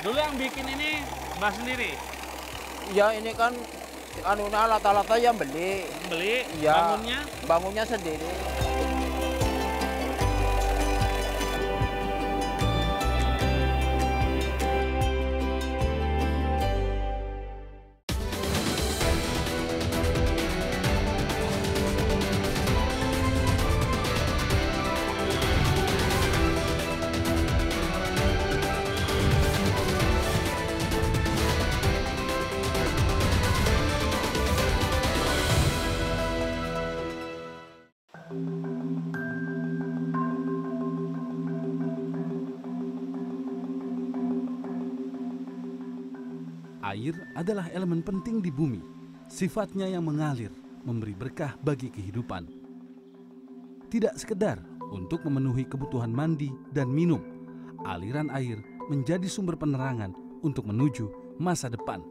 Dulu yang bikin ini Mbah sendiri? Ya ini kan anunya lata-lata yang beli. Beli, Ya, bangunnya? bangunnya sendiri. Air adalah elemen penting di bumi. Sifatnya yang mengalir, memberi berkah bagi kehidupan. Tidak sekedar untuk memenuhi kebutuhan mandi dan minum, aliran air menjadi sumber penerangan untuk menuju masa depan.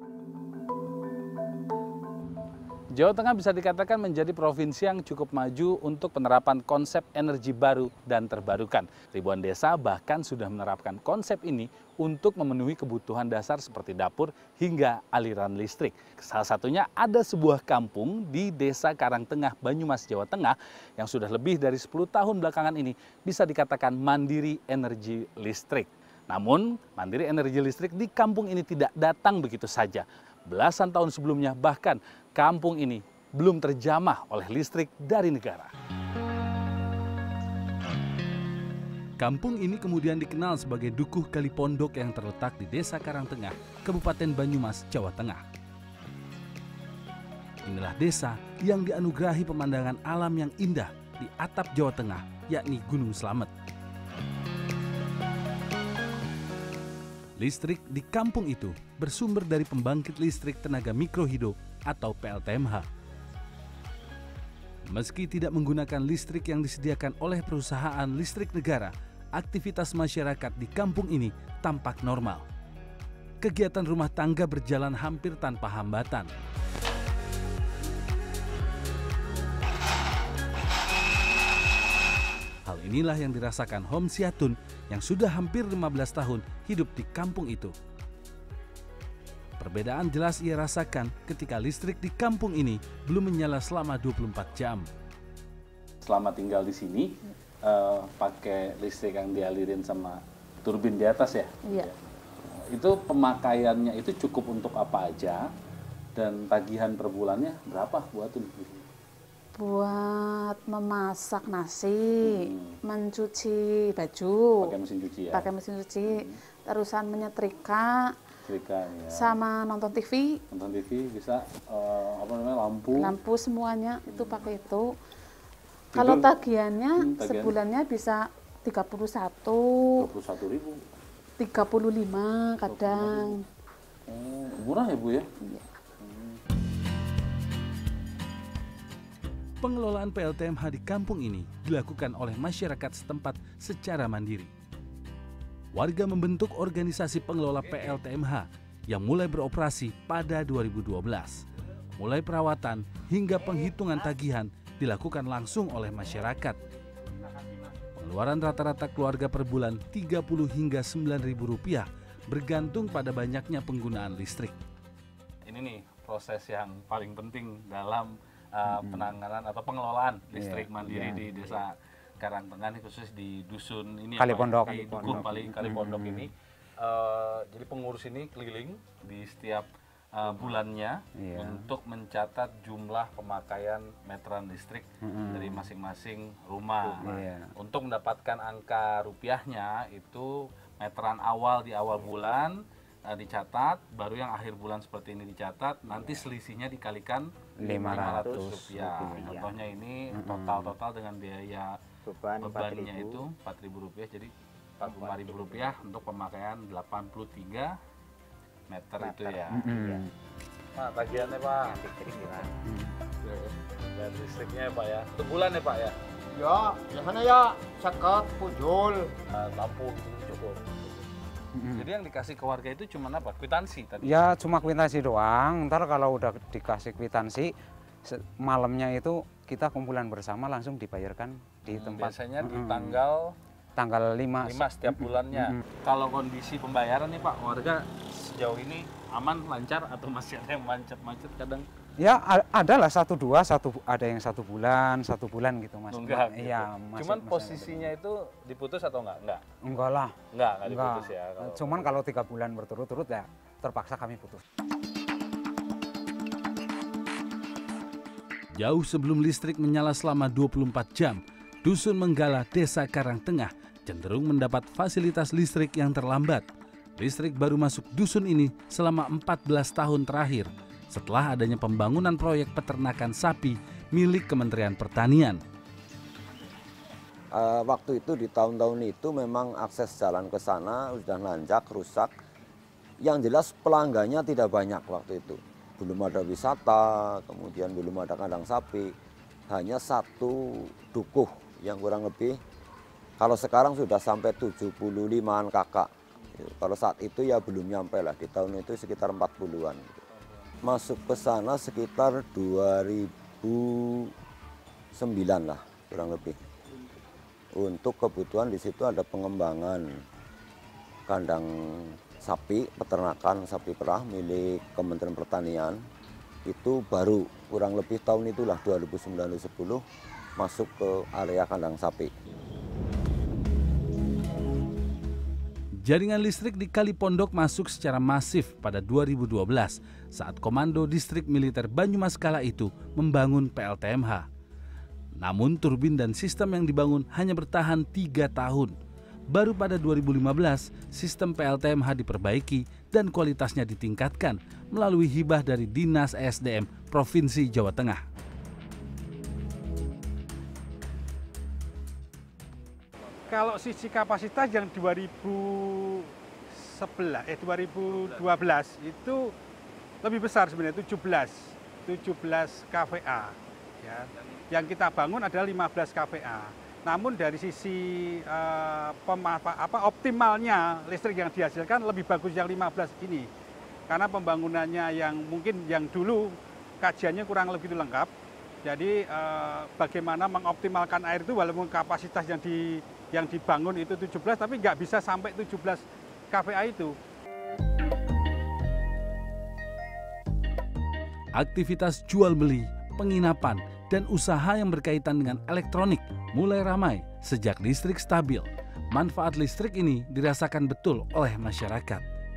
Jawa Tengah bisa dikatakan menjadi provinsi yang cukup maju untuk penerapan konsep energi baru dan terbarukan. Ribuan desa bahkan sudah menerapkan konsep ini untuk memenuhi kebutuhan dasar seperti dapur hingga aliran listrik. Salah satunya ada sebuah kampung di Desa Karangtengah, Banyumas, Jawa Tengah yang sudah lebih dari 10 tahun belakangan ini bisa dikatakan mandiri energi listrik. Namun, mandiri energi listrik di kampung ini tidak datang begitu saja. Belasan tahun sebelumnya bahkan kampung ini belum terjamah oleh listrik dari negara. Kampung ini kemudian dikenal sebagai Dukuh Kalipondok yang terletak di Desa Karangtengah, Kabupaten Banyumas, Jawa Tengah. Inilah desa yang dianugerahi pemandangan alam yang indah di atap Jawa Tengah, yakni Gunung Slamet. Listrik di kampung itu bersumber dari pembangkit listrik tenaga mikrohidro atau PLTMH. Meski tidak menggunakan listrik yang disediakan oleh perusahaan listrik negara, aktivitas masyarakat di kampung ini tampak normal. Kegiatan rumah tangga berjalan hampir tanpa hambatan. Hal inilah yang dirasakan Hom Siatun yang sudah hampir 15 tahun hidup di kampung itu. Perbedaan jelas ia rasakan ketika listrik di kampung ini belum menyala selama 24 jam. Selama tinggal di sini, pakai listrik yang dialirin sama turbin di atas ya? Iya. Itu pemakaiannya itu cukup untuk apa aja? Dan tagihan per bulannya berapa buatun? Buat memasak nasi, mencuci baju, Pakai mesin cuci ya? pakai mesin cuci, terusan menyetrika, Listrikan ya. sama nonton TV, Nonton TV bisa lampu. lampu semuanya itu pakai itu. Kalau tagihannya tagihan. sebulannya bisa 31, 21.000. 35 kadang. Murah ya Bu ya? Iya. Pengelolaan PLTMH di kampung ini dilakukan oleh masyarakat setempat secara mandiri. Warga membentuk organisasi pengelola PLTMH yang mulai beroperasi pada 2012. Mulai perawatan hingga penghitungan tagihan dilakukan langsung oleh masyarakat. Pengeluaran rata-rata keluarga per bulan 30 hingga 9.000 rupiah bergantung pada banyaknya penggunaan listrik. Ini nih proses yang paling penting dalam penanganan atau pengelolaan listrik mandiri di Desa Karangtengah, khusus di dusun ini Kalipondok. di Dukuh Kalipondok ini. Jadi pengurus ini keliling di setiap bulannya untuk mencatat jumlah pemakaian meteran listrik dari masing-masing rumah. Untuk mendapatkan angka rupiahnya itu meteran awal di awal bulan dicatat, baru yang akhir bulan seperti ini dicatat, nanti selisihnya dikalikan 500 rupiah. Contohnya ini total dengan biaya bebannya itu 4.000 rupiah, jadi 45.000 rupiah untuk pemakaian 83 meter itu ya. Nah, tagihannya Pak. Dan listriknya ya Pak ya. Itu bulan ya Pak ya? Ya, biasanya ya sekat, pujul. Lampu gitu cukup. Jadi yang dikasih ke warga itu cuma apa? Kwitansi tadi? Ya cuma kwitansi doang. Ntar kalau udah dikasih kwitansi, malamnya itu kita kumpulan bersama langsung dibayarkan di tempat. Biasanya di tanggal tanggal 5. 5 setiap bulannya. Kalau kondisi pembayaran nih Pak, warga sejauh ini aman, lancar, atau masih ada yang macet-macet kadang? Ya ada lah 1-2, ada yang 1 bulan gitu Mas. Nunggak gitu. Iya, Cuman posisinya itu diputus atau enggak? Enggak lah. Enggak diputus ya. Cuman kalau 3 bulan berturut-turut ya terpaksa kami putus. Jauh sebelum listrik menyala selama 24 jam, Dusun Menggala, Desa Karangtengah cenderung mendapat fasilitas listrik yang terlambat. Listrik baru masuk dusun ini selama 14 tahun terakhir, setelah adanya pembangunan proyek peternakan sapi milik Kementerian Pertanian. Waktu itu di tahun-tahun itu memang akses jalan ke sana sudah nanjak, rusak. Yang jelas pelanggannya tidak banyak waktu itu. Belum ada wisata, kemudian belum ada kandang sapi. Hanya 1 dukuh yang kurang lebih. Kalau sekarang sudah sampai 75-an kakak. Kalau saat itu ya belum nyampe lah, di tahun itu sekitar 40-an. Masuk ke sana sekitar 2009 lah kurang lebih. Untuk kebutuhan di situ ada pengembangan kandang sapi, peternakan sapi perah milik Kementerian Pertanian. Itu baru kurang lebih tahun itulah 2009-2010 masuk ke area kandang sapi. Jaringan listrik di Kalipondok masuk secara masif pada 2012 saat Komando Distrik Militer Banyumas kala itu membangun PLTMH. Namun turbin dan sistem yang dibangun hanya bertahan 3 tahun. Baru pada 2015 sistem PLTMH diperbaiki dan kualitasnya ditingkatkan melalui hibah dari Dinas ESDM Provinsi Jawa Tengah. Kalau sisi kapasitas yang 2012 itu lebih besar sebenarnya, 17 kVA. Ya. Yang kita bangun adalah 15 kVA. Namun dari sisi optimalnya listrik yang dihasilkan lebih bagus yang 15 ini. Karena pembangunannya yang mungkin yang dulu kajiannya kurang lebih lengkap. Jadi bagaimana mengoptimalkan air itu walaupun kapasitas yang dibangun itu 17 tapi nggak bisa sampai 17 kVA itu. Aktivitas jual beli, penginapan, dan usaha yang berkaitan dengan elektronik mulai ramai sejak listrik stabil. Manfaat listrik ini dirasakan betul oleh masyarakat.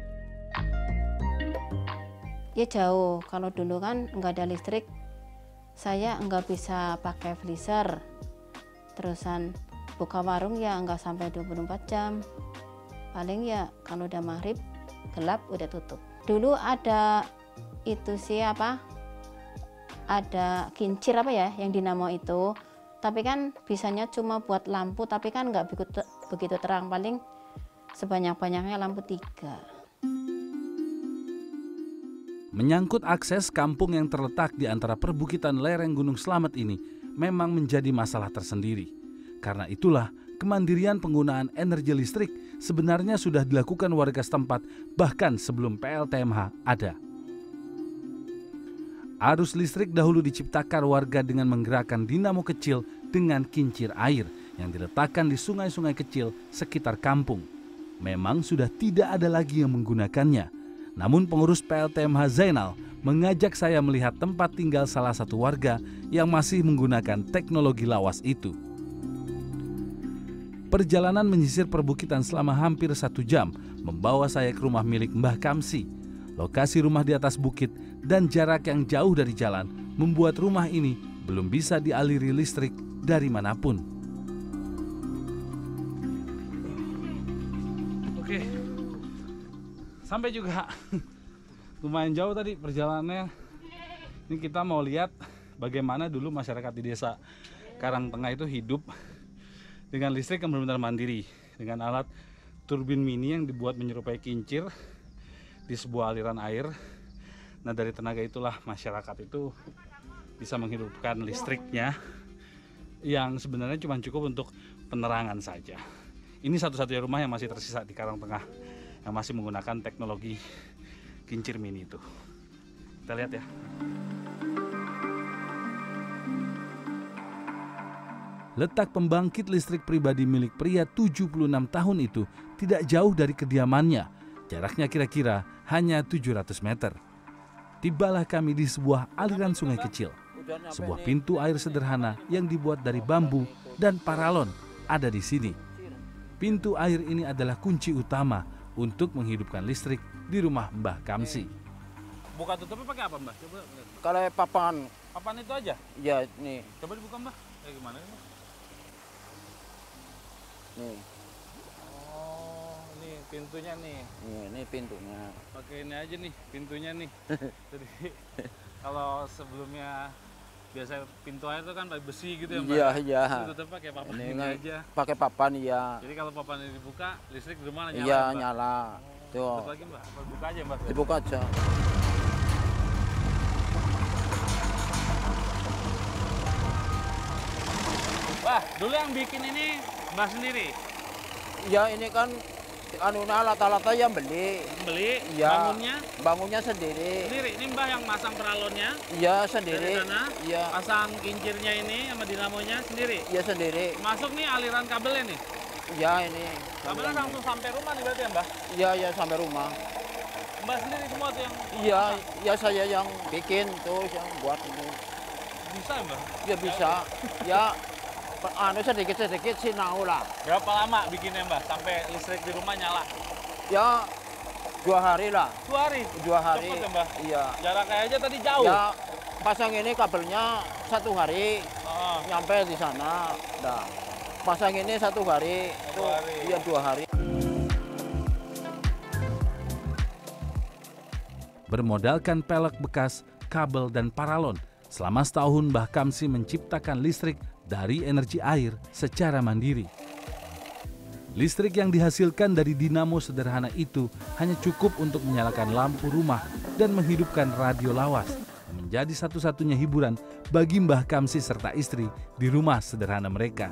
Ya jauh, kalau dulu kan nggak ada listrik, saya nggak bisa pakai freezer. Terusan buka warung ya nggak sampai 24 jam. Paling ya kalau udah maghrib, gelap udah tutup. Dulu ada itu sih ada kincir yang dinamo itu, tapi kan bisanya cuma buat lampu, tapi kan nggak begitu terang, paling sebanyak-banyaknya lampu 3. Menyangkut akses kampung yang terletak di antara perbukitan lereng Gunung Slamet ini memang menjadi masalah tersendiri. Karena itulah kemandirian penggunaan energi listrik sebenarnya sudah dilakukan warga setempat bahkan sebelum PLTMH ada. Arus listrik dahulu diciptakan warga dengan menggerakkan dinamo kecil dengan kincir air yang diletakkan di sungai-sungai kecil sekitar kampung. Memang sudah tidak ada lagi yang menggunakannya. Namun pengurus PLTMH Zainal mengajak saya melihat tempat tinggal salah satu warga yang masih menggunakan teknologi lawas itu. Perjalanan menyisir perbukitan selama hampir 1 jam membawa saya ke rumah milik Mbah Kamsi. Lokasi rumah di atas bukit dan jarak yang jauh dari jalan membuat rumah ini belum bisa dialiri listrik dari manapun. Oke, sampai juga. Lumayan jauh tadi perjalanannya. Ini kita mau lihat bagaimana dulu masyarakat di desa Karangtengah itu hidup dengan listrik yang benar-benar mandiri, dengan alat turbin mini yang dibuat menyerupai kincir di sebuah aliran air. Nah, dari tenaga itulah masyarakat itu bisa menghidupkan listriknya yang sebenarnya cuma cukup untuk penerangan saja. Ini satu-satunya rumah yang masih tersisa di Karangtengah yang masih menggunakan teknologi kincir mini itu. Kita lihat ya. Letak pembangkit listrik pribadi milik pria 76 tahun itu tidak jauh dari kediamannya. Jaraknya kira-kira hanya 700 meter. Tibalah kami di sebuah aliran sungai kecil. Sebuah pintu air sederhana yang dibuat dari bambu dan paralon ada di sini. Pintu air ini adalah kunci utama untuk menghidupkan listrik di rumah Mbah Kamsi. Buka tutupnya pakai apa, Mbah? Coba lihat. Kalau papan, Papan itu aja? ya nih, Coba dibuka, Mbah. Gimana ini? nih, Oh, ini pintunya nih. ini pintunya. Pakai ini aja nih, pintunya nih. Jadi kalau sebelumnya biasa pintu air itu kan pakai besi gitu ya, Mbak? Iya, iya. Tutup pakai papan Ini ini aja. pakai papan ya. Jadi kalau papan ini dibuka, listrik di rumah nyala. Iya, Mbak? nyala. Tuh, Tutup lagi, Mbak. Apa buka aja, Mbak? dibuka aja. Wah, dulu yang bikin ini Mbah sendiri. Ya ini kan alat-alatnya yang beli. Beli, Ya. bangunnya Sendiri. sendiri. Ini Mbah yang masang peralonnya Iya dari sendiri. sana. Iya. Pasang kincirnya ini sama dinamonya sendiri. Iya sendiri. Masuk nih aliran kabelnya nih. Iya ini. Kabelnya langsung sampai rumah nih berarti ya, Mbah? Iya ya sampai rumah. Mbah sendiri semua tuh yang Iya, ya saya yang bikin tuh yang buat ini. bisa ya, Mbah? Ya bisa. Ya sedikit-sedikit sih mau lah. Berapa lama bikinnya, Mbah? Sampai listrik di rumah nyala? Ya 2 hari lah. 2 hari? 2 hari. Cepet ya, Mbah? Iya. Jaraknya aja tadi jauh. Ya pasang ini kabelnya 1 hari. Oh, Nyampe di sana. Nah, pasang ini 1 hari. 1 Tuh, hari. Iya 2 hari. Bermodalkan pelek bekas, kabel, dan paralon, selama setahun Mbah Kamsi menciptakan listrik dari energi air secara mandiri. Listrik yang dihasilkan dari dinamo sederhana itu hanya cukup untuk menyalakan lampu rumah dan menghidupkan radio lawas, yang menjadi satu-satunya hiburan bagi Mbah Kamsi serta istri di rumah sederhana mereka.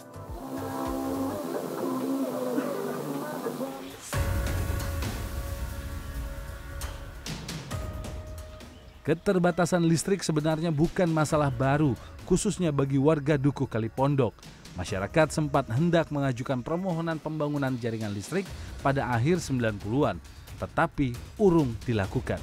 Keterbatasan listrik sebenarnya bukan masalah baru, khususnya bagi warga Dukuh Kalipondok. Masyarakat sempat hendak mengajukan permohonan pembangunan jaringan listrik pada akhir 90-an, tetapi urung dilakukan.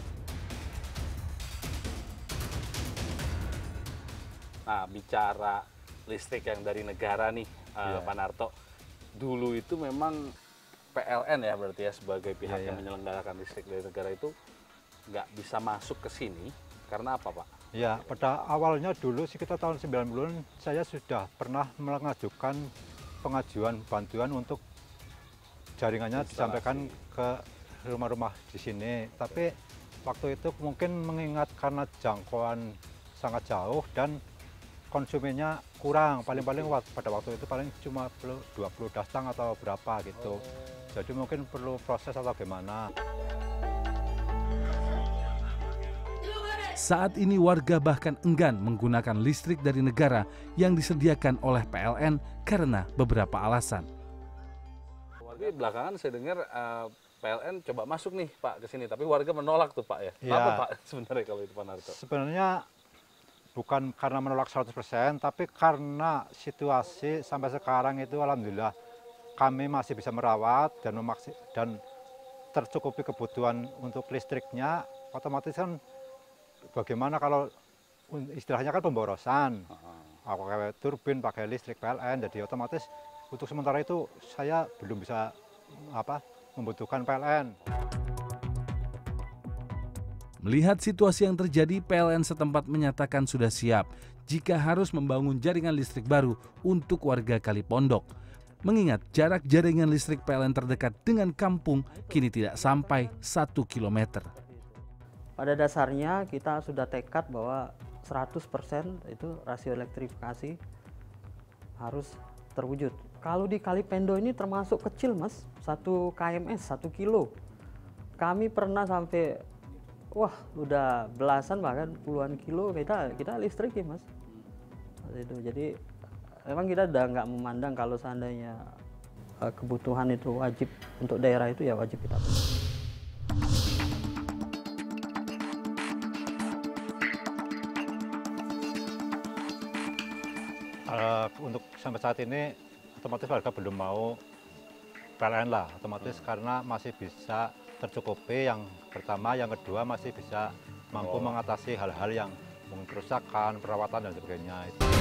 Nah, bicara listrik yang dari negara nih, Pak Narto. Dulu itu memang PLN ya berarti ya sebagai pihak yang menyelenggarakan listrik dari negara itu nggak bisa masuk ke sini karena apa, Pak? Ya, pada awalnya dulu sekitar tahun 90-an saya sudah pernah mengajukan pengajuan bantuan untuk jaringannya disampaikan ke rumah-rumah di sini. Tapi waktu itu mungkin mengingat karena jangkauan sangat jauh dan konsumennya kurang, paling-paling pada waktu itu paling cuma 20 datang atau berapa gitu. Jadi mungkin perlu proses atau gimana. Saat ini warga bahkan enggan menggunakan listrik dari negara yang disediakan oleh PLN karena beberapa alasan. Tapi belakangan saya dengar PLN coba masuk nih Pak ke sini, tapi warga menolak tuh Pak ya. Kenapa Pak sebenarnya kalau itu Pak Narto? Sebenarnya bukan karena menolak 100%, tapi karena situasi sampai sekarang itu alhamdulillah kami masih bisa merawat dan tercukupi kebutuhan untuk listriknya. Otomatis kan bagaimana kalau istilahnya kan pemborosan, pakai turbin, pakai listrik PLN, jadi otomatis untuk sementara itu saya belum bisa membutuhkan PLN. Melihat situasi yang terjadi, PLN setempat menyatakan sudah siap jika harus membangun jaringan listrik baru untuk warga Kalipondok. Mengingat jarak jaringan listrik PLN terdekat dengan kampung kini tidak sampai 1 km. Pada dasarnya kita sudah tekad bahwa 100% itu rasio elektrifikasi harus terwujud. Kalau di Kalipendo ini termasuk kecil Mas, 1 kms, 1 kilo. Kami pernah sampai, udah belasan bahkan puluhan kilo kita listrik ya Mas. Itu jadi memang kita udah nggak memandang kalau seandainya kebutuhan itu wajib untuk daerah itu ya wajib kita. Untuk sampai saat ini otomatis warga belum mau PLN lah, otomatis karena masih bisa tercukupi yang pertama, yang kedua masih bisa mampu mengatasi hal-hal yang mungkin kerusakan, perawatan dan sebagainya.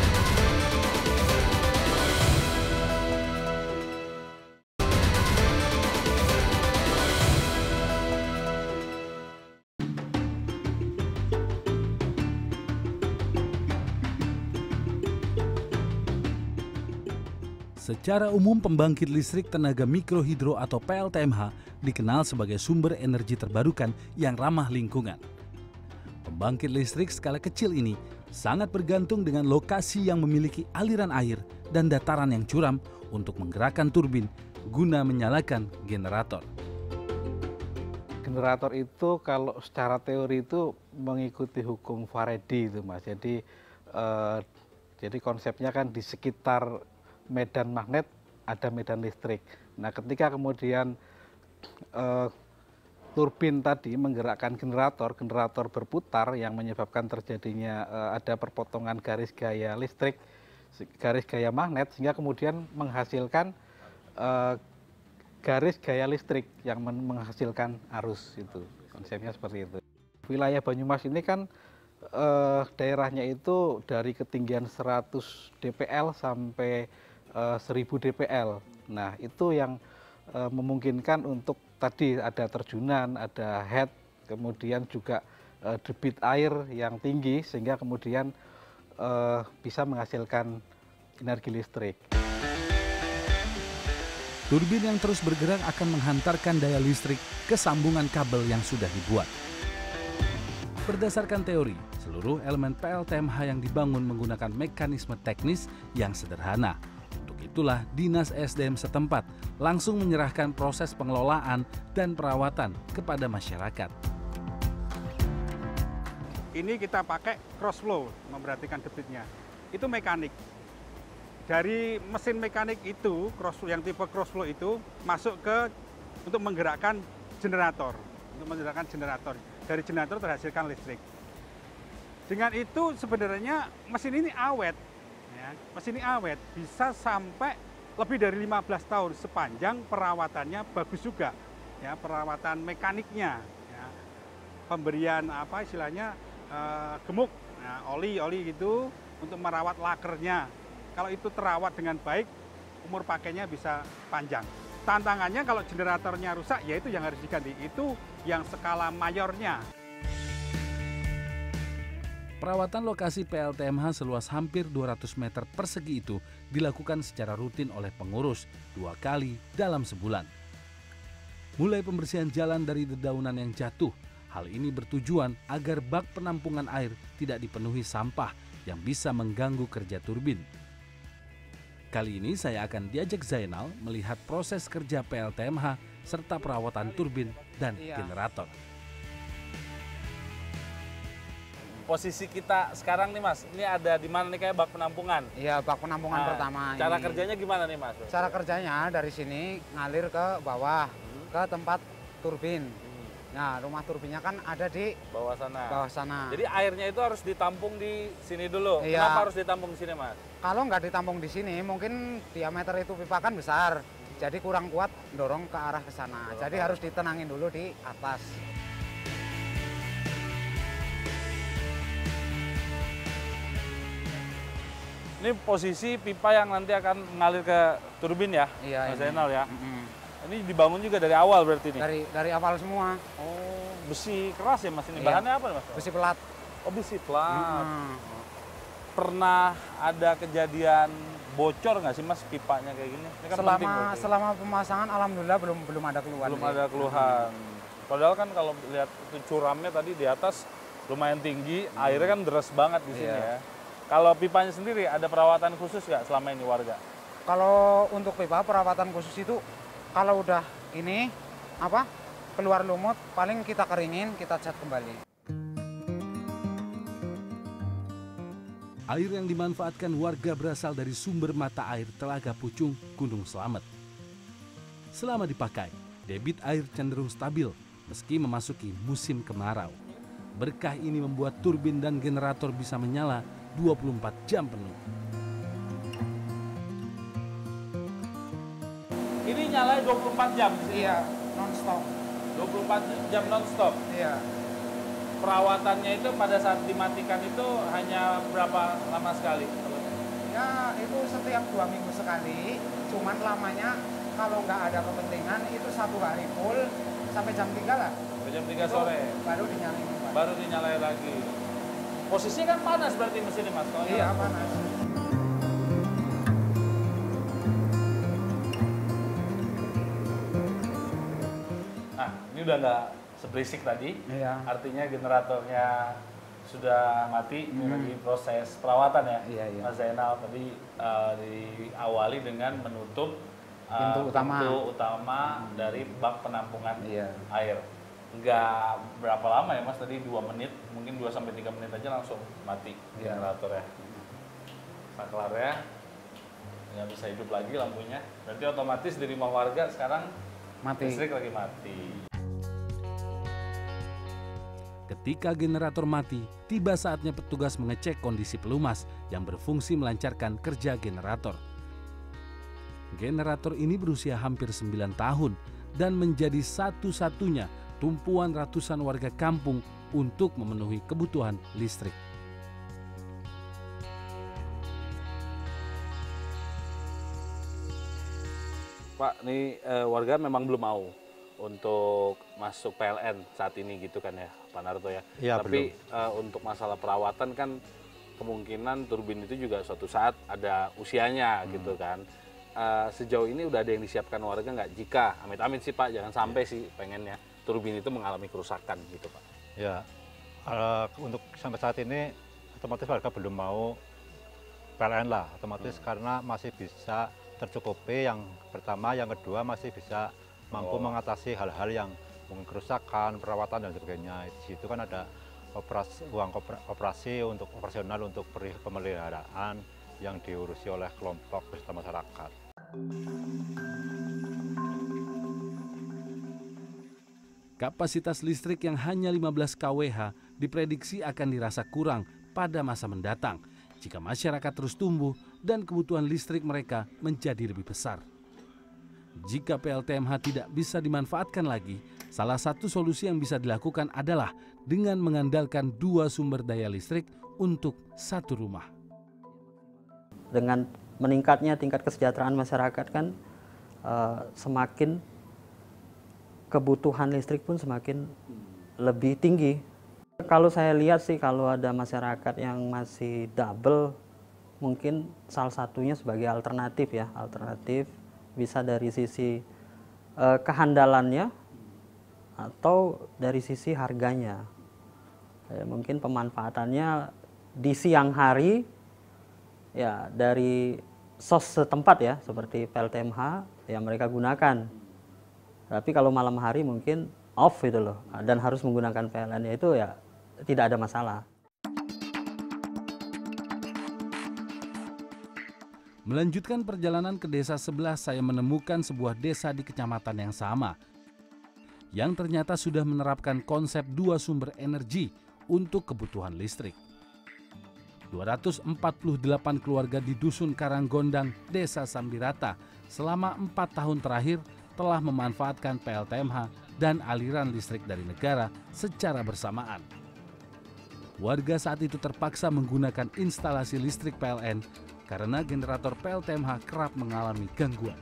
Secara umum, pembangkit listrik tenaga mikrohidro atau PLTMH dikenal sebagai sumber energi terbarukan yang ramah lingkungan. Pembangkit listrik skala kecil ini sangat bergantung dengan lokasi yang memiliki aliran air dan dataran yang curam untuk menggerakkan turbin guna menyalakan generator. Generator itu kalau secara teori itu mengikuti hukum Faraday itu, Mas. Jadi konsepnya kan di sekitar medan magnet ada medan listrik. Nah, ketika kemudian turbin tadi menggerakkan generator berputar yang menyebabkan terjadinya ada perpotongan garis gaya listrik, garis gaya magnet, sehingga kemudian menghasilkan garis gaya listrik yang menghasilkan arus. Itu konsepnya seperti itu. Wilayah Banyumas ini kan daerahnya itu dari ketinggian 100 dpl sampai 1000 dpl. Nah, itu yang memungkinkan untuk tadi ada terjunan, ada head, kemudian juga debit air yang tinggi sehingga kemudian bisa menghasilkan energi listrik. Turbin yang terus bergerak akan menghantarkan daya listrik ke sambungan kabel yang sudah dibuat. Berdasarkan teori, seluruh elemen PLTMH yang dibangun menggunakan mekanisme teknis yang sederhana. Untuk itulah Dinas SDM setempat langsung menyerahkan proses pengelolaan dan perawatan kepada masyarakat. Ini kita pakai cross flow, memperhatikan debitnya. Itu mekanik. Dari mesin mekanik itu, yang tipe cross flow itu masuk untuk menggerakkan generator. Dari generator terhasilkan listrik. Dengan itu sebenarnya mesin ini awet. Ya, mesin ini awet, bisa sampai lebih dari 15 tahun sepanjang perawatannya bagus juga. Ya, perawatan mekaniknya. Ya. Pemberian gemuk, oli gitu untuk merawat lakernya. Kalau itu terawat dengan baik, umur pakainya bisa panjang. Tantangannya kalau generatornya rusak, ya itu yang harus diganti. Itu yang skala mayornya. Perawatan lokasi PLTMH seluas hampir 200 meter persegi itu dilakukan secara rutin oleh pengurus 2 kali dalam sebulan. Mulai pembersihan jalan dari dedaunan yang jatuh, hal ini bertujuan agar bak penampungan air tidak dipenuhi sampah yang bisa mengganggu kerja turbin. Kali ini saya akan diajak Zainal melihat proses kerja PLTMH serta perawatan turbin dan generator. Posisi kita sekarang nih Mas, ini ada di mana nih kayak bak penampungan? Iya, bak penampungan pertama. Cara kerjanya gimana nih Mas? Cara kerjanya dari sini ngalir ke bawah, ke tempat turbin. Nah, rumah turbinnya kan ada di bawah sana. Jadi airnya itu harus ditampung di sini dulu. Iya. Kenapa harus ditampung di sini, Mas? Kalau nggak ditampung di sini, mungkin diameter itu pipa kan besar. Jadi kurang kuat dorong ke arah ke sana. Jadi harus ditenangin dulu di atas. Ini posisi pipa yang nanti akan mengalir ke turbin ya, Iya, Mas Zainal ya. Ini dibangun juga dari awal berarti nih? Dari awal semua. Oh, besi keras ya Mas ini? Iya. Bahannya apa Mas? Besi pelat. Oh, besi pelat. Pernah ada kejadian bocor nggak sih Mas pipanya kayak gini? Ini kan selama pemasangan alhamdulillah belum ada keluhan. Belum ada keluhan. Padahal kan kalau lihat itu curamnya tadi di atas lumayan tinggi, airnya kan deras banget di sini ya. Kalau pipanya sendiri ada perawatan khusus nggak selama ini warga? Kalau untuk pipa perawatan khusus itu kalau udah ini keluar lumut paling kita keringin, kita cat kembali. Air yang dimanfaatkan warga berasal dari sumber mata air Telaga Pucung, Gunung Slamet. Selama dipakai, debit air cenderung stabil meski memasuki musim kemarau. Berkah ini membuat turbin dan generator bisa menyala 24 jam penuh. Ini nyala 24 jam di sini? Iya, non-stop. 24 jam non-stop? Iya. Perawatannya itu pada saat dimatikan itu hanya berapa lama sekali? Ya, itu setiap 2 minggu sekali. Cuman lamanya kalau nggak ada kepentingan itu 1 hari full sampai jam 3 lah. Sampai jam 3 sore? Baru dinyalain. Baru dinyalain lagi. Posisinya kan panas berarti mesinnya, Mas? Iya, panas. Nah, ini udah nggak seberisik tadi. Iya. Artinya generatornya sudah mati, ini lagi proses perawatan ya, Iya, iya. Mas Zainal. Tadi diawali dengan menutup Pintu utama dari bak penampungan Iya. air. Nggak berapa lama ya Mas, tadi 2 menit, mungkin 2-3 menit aja langsung mati Iya. generatornya. Saklarnya nggak bisa hidup lagi lampunya. Berarti otomatis di rumah warga sekarang Mati. listrik lagi mati. Ketika generator mati, tiba saatnya petugas mengecek kondisi pelumas yang berfungsi melancarkan kerja generator. Generator ini berusia hampir 9 tahun dan menjadi satu-satunya tumpuan ratusan warga kampung untuk memenuhi kebutuhan listrik. Pak, ini warga memang belum mau untuk masuk PLN saat ini gitu kan ya, Pak Narto ya. Iya, Tapi untuk masalah perawatan kan kemungkinan turbin itu juga suatu saat ada usianya gitu kan. Sejauh ini udah ada yang disiapkan warga nggak jika amit-amit sih Pak, jangan sampai sih pengennya turbin itu mengalami kerusakan gitu Pak. Ya, untuk sampai saat ini otomatis warga belum mau PLN lah, otomatis karena masih bisa tercukupi yang pertama, yang kedua masih bisa mampu mengatasi hal-hal yang mungkin kerusakan, perawatan dan sebagainya. Di situ kan ada uang operasi untuk operasional untuk pemeliharaan yang diurusi oleh kelompok beserta masyarakat. Kapasitas listrik yang hanya 15 kWh diprediksi akan dirasa kurang pada masa mendatang jika masyarakat terus tumbuh dan kebutuhan listrik mereka menjadi lebih besar. Jika PLTMH tidak bisa dimanfaatkan lagi, salah satu solusi yang bisa dilakukan adalah dengan mengandalkan 2 sumber daya listrik untuk satu rumah. Dengan meningkatnya tingkat kesejahteraan masyarakat kan semakin kebutuhan listrik pun semakin lebih tinggi. Kalau saya lihat sih kalau ada masyarakat yang masih double, mungkin salah satunya sebagai alternatif ya, alternatif bisa dari sisi kehandalannya atau dari sisi harganya. Mungkin pemanfaatannya di siang hari ya dari sos setempat ya seperti PLTMH yang mereka gunakan. Tapi kalau malam hari mungkin off gitu loh dan harus menggunakan PLN ya itu ya tidak ada masalah. Melanjutkan perjalanan ke desa sebelah, saya menemukan sebuah desa di kecamatan yang sama yang ternyata sudah menerapkan konsep 2 sumber energi untuk kebutuhan listrik. 248 keluarga di Dusun Karanggondang, Desa Sambirata selama 4 tahun terakhir telah memanfaatkan PLTMH dan aliran listrik dari negara secara bersamaan. Warga saat itu terpaksa menggunakan instalasi listrik PLN karena generator PLTMH kerap mengalami gangguan.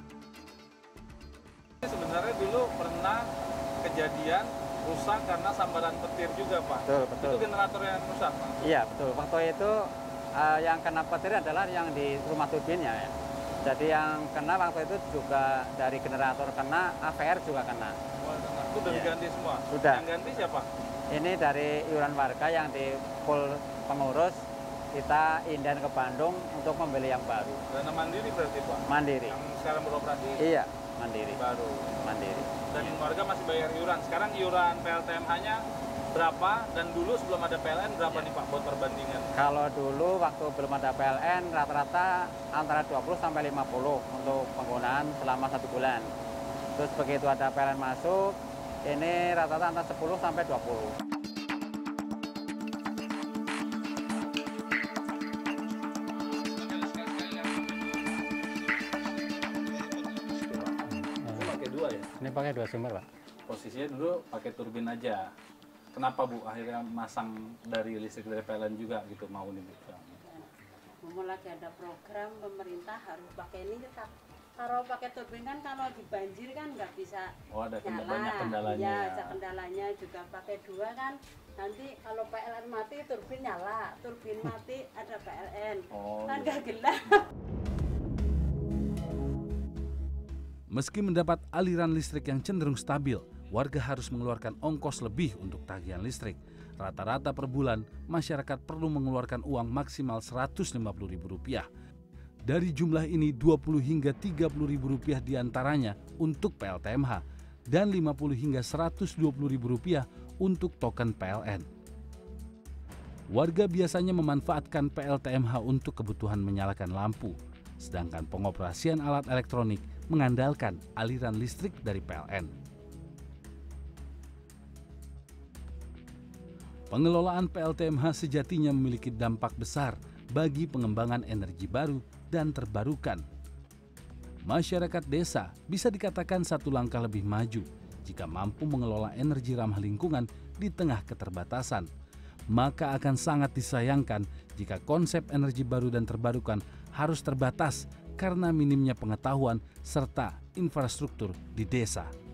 Sebenarnya dulu pernah kejadian rusak karena sambaran petir juga Pak. Betul. Itu generator yang rusak Pak? Iya betul. Waktu itu yang kena petir adalah yang di rumah turbinnya ya. Jadi yang kena waktu itu juga dari generator kena, AVR juga kena. Itu udah diganti semua? Sudah. Yang ganti siapa? Ini dari iuran warga yang di pool pengurus, kita inden ke Bandung untuk membeli yang baru. Dana mandiri berarti Pak? Mandiri. Yang sekarang beroperasi? Iya, mandiri. Baru? Mandiri. Dan warga masih bayar iuran. Sekarang iuran PLTMH-nya berapa? Dan dulu sebelum ada PLN berapa nih Pak buat perbandingan? Kalau dulu waktu belum ada PLN rata-rata antara 20 sampai 50 untuk penggunaan selama 1 bulan. Terus begitu ada PLN masuk, ini rata-rata antara 10 sampai 20. ya? Ini pakai 2 sumber, Pak. Posisinya dulu pakai turbin aja. Kenapa Bu akhirnya masang dari listrik dari PLN juga gitu mau nih Bu? Lagi ada program pemerintah harus pakai ini kita. Kalau pakai turbin kan kalau di banjir kan nggak bisa ada nyala. banyak kendalanya. Ya, ada kendalanya juga pakai 2 kan. Nanti kalau PLN mati turbin nyala, turbin mati ada PLN. Kan nggak gelap. Meski mendapat aliran listrik yang cenderung stabil, warga harus mengeluarkan ongkos lebih untuk tagihan listrik. Rata-rata per bulan, masyarakat perlu mengeluarkan uang maksimal Rp150.000. Dari jumlah ini, Rp20 hingga Rp30.000 diantaranya untuk PLTMH dan Rp50 hingga Rp120.000 untuk token PLN. Warga biasanya memanfaatkan PLTMH untuk kebutuhan menyalakan lampu, sedangkan pengoperasian alat elektronik mengandalkan aliran listrik dari PLN. Pengelolaan PLTMH sejatinya memiliki dampak besar bagi pengembangan energi baru dan terbarukan. Masyarakat desa bisa dikatakan satu langkah lebih maju jika mampu mengelola energi ramah lingkungan di tengah keterbatasan. Maka akan sangat disayangkan jika konsep energi baru dan terbarukan harus terbatas karena minimnya pengetahuan serta infrastruktur di desa.